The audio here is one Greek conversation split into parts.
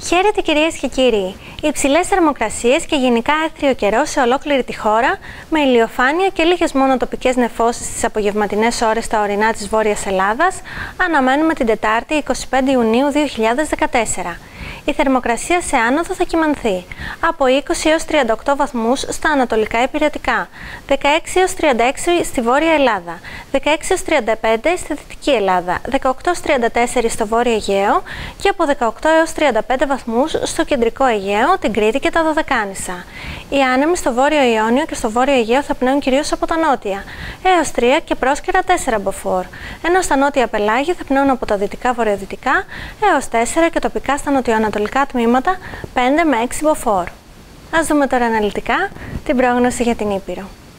Χαίρετε κυρίες και κύριοι. Υψηλές θερμοκρασίες και γενικά έθριο καιρό σε ολόκληρη τη χώρα, με ηλιοφάνεια και λίγες μόνο τοπικές νεφώσεις στις απογευματινές ώρες στα ορεινά της Βόρειας Ελλάδας, αναμένουμε την Τετάρτη 25 Ιουνίου 2014. Η θερμοκρασία σε άνοδο θα κυμανθεί από 20 έως 38 βαθμούς στα ανατολικά υπηρετικά, 16 έως 36 στη Βόρεια Ελλάδα, 16 έως 35 στη Δυτική Ελλάδα, 18 έως 34 στο Βόρειο Αιγαίο και από 18 έως 35 βαθμούς στο Κεντρικό Αιγαίο, την Κρήτη και τα Δωδεκάνησα. Οι άνεμοι στο Βόρειο Ιόνιο και στο Βόρειο Αιγαίο θα πνέουν κυρίως από τα νότια, έως 3 και πρόσκαιρα 4 μποφόρ, ενώ στα νότια πελάγια θα πνέουν από τα δυτικά βορειοδυτικά έως 4 και τοπικά στα νοτιοανατολικά τμήματα 5 με 6 μποφόρ. Ας δούμε τώρα αναλυτικά την πρόγνωση για την Ήπειρο.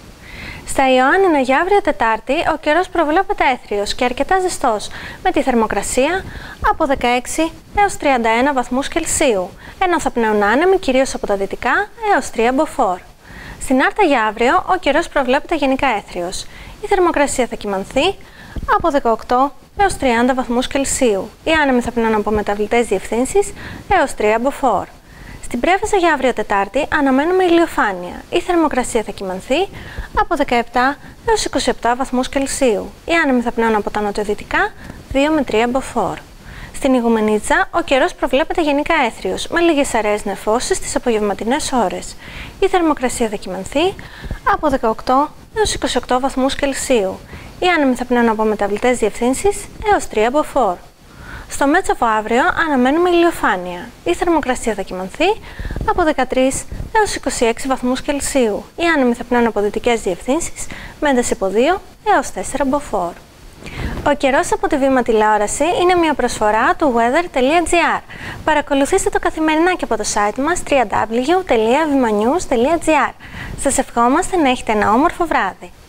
Στα Ιωάννινα για αύριο Τετάρτη ο καιρός προβλέπεται έθριος και αρκετά ζεστός, με τη θερμοκρασία από 16 έως 31 βαθμούς Κελσίου, ενώ θα πνέουν άνεμοι κυρίως από τα δυτικά έως 3 μποφόρ. Στην Άρτα για αύριο ο καιρός προβλέπεται γενικά έθριος. Η θερμοκρασία θα κυμανθεί από 18 έως 30 βαθμούς Κελσίου. Οι άνεμοι θα πνέουν από μεταβλητές διευθύνσεις έως 3 μποφόρ. Στην Πρέβεζα για αύριο Τετάρτη αναμένουμε ηλιοφάνεια. Η θερμοκρασία θα κυμανθεί από 17 έως 27 βαθμούς Κελσίου. Οι άνεμοι θα πνέουν από τα νοτιοδυτικά 2 με 3 μποφόρ. Στην Ιγουμενίτσα ο καιρός προβλέπεται γενικά έθριος, με λίγες αραιές νεφώσεις στις απογευματινές ώρες. Η θερμοκρασία θα κυμανθεί από 18 έως 28 βαθμούς Κελσίου. Οι άνεμοι θα πνέουν από μεταβλητές διευθύνσεις έως 3 μποφόρ. Στο Μέτσοβο αύριο αναμένουμε ηλιοφάνεια. Η θερμοκρασία θα κυμανθεί από 13 έως 26 βαθμούς Κελσίου. Οι άνεμοι θα πνέουν από δυτικές διευθύνσεις με ένταση από 2 έως 4 μποφόρ. Ο καιρός από τη Βήμα τηλεόραση είναι μια προσφορά του weather.gr. Παρακολουθήστε το καθημερινά και από το site μας www.vimanews.gr. Σας ευχόμαστε να έχετε ένα όμορφο βράδυ.